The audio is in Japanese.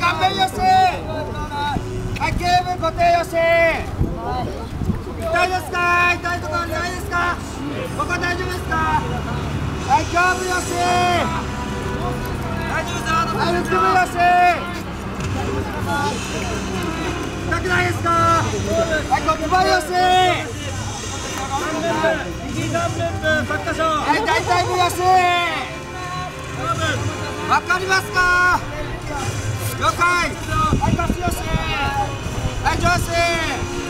顔面よし。はい、ゲーム固定よし。痛いですか？痛いところないですか？ここ大丈夫ですか？はい、胸部よし。大丈夫ですよ。はい、腹部よし。痛くないですか？はい、骨盤よし。右顔面部3箇所。はい、大腿部よし。わかりますか？了解。はい、腰よし。はい、上司。